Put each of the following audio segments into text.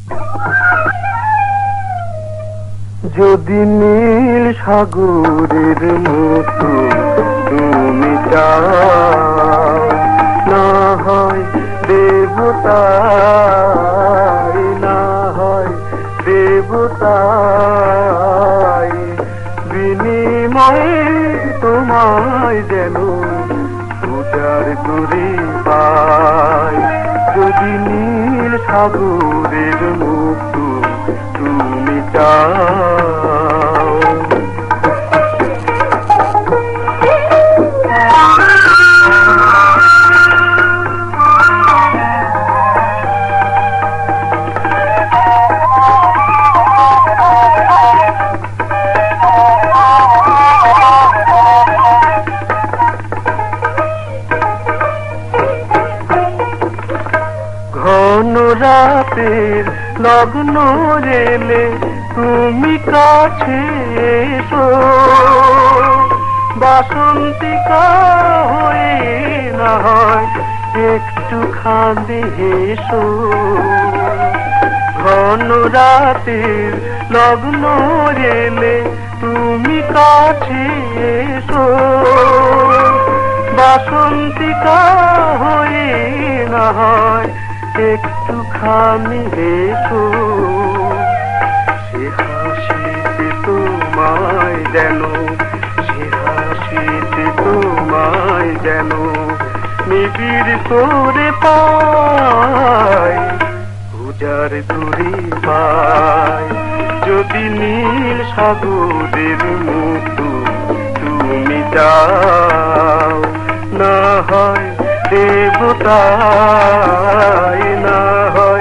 যদি নীল সাগরের মতো তুমি চাও, না হয় দেবতাই, না হয় দেবতাই, বিনিময়ে তোমায় যেন পূজার করে পাই। যদি নীল সাগরের মতো তুমি চাও। ঘন রাতের লগ্ন রেলে তুমি কাছে এসো, বাসন্তিকা হয়ে না হয় একটু খাঁদে হেসো। ঘন রাতের লগ্ন রেলে তুমি কাছে এসো, বাসন্তিকা হয়ে না হয় একটুখানি হেসো। সে হাসিতে তোমায় যেন, সে হাসিতে তোমায় যেন নিবিড় করে পাই, পূজার দূরে পাই। যদি নীল সাগরের মতো তুমি চাও, না হয় দেবতাই, না হয়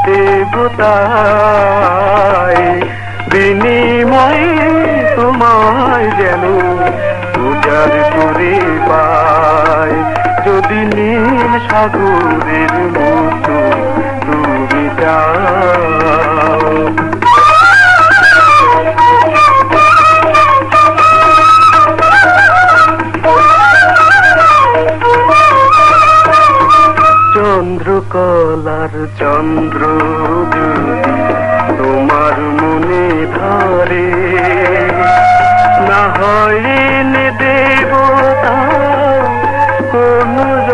দেবতাই, বিনিময়ে তোমায় যেন পূজার করে পাই। যদি নীল সাগরের মতো তুমি চাও। চন্দ্রকলার চন্দ্র যদি তোমার মনে ধরে, না হয় এনে দেবতা কোন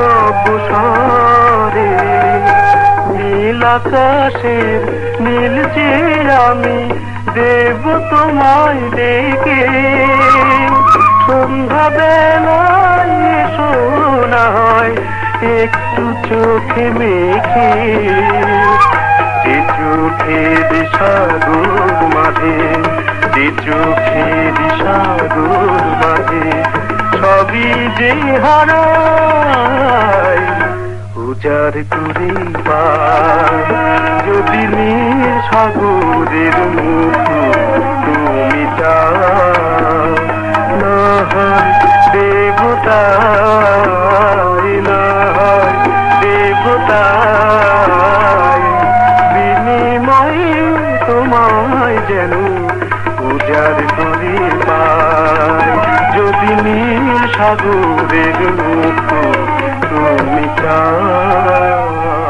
অবসরে। নীল আকাশের নীল যে আমি দেব তোমায় ডেকে, সন্ধ্যা বেলায় এসো না হয় একটু চোখে মেখে। যে চোখের সাগর মাঝে, যে চোখের সাগর মাঝে সবই যে হারাই, পূজার করে পাই। যদি নীল সাগরের মতো তুমি চাও, না হয় দেবতাই, না হয় দেবতাই, বিনিময়ে তোমায় যেন পূজার করে পাই। যদি নীল সাগরের মতো তুমি চাও।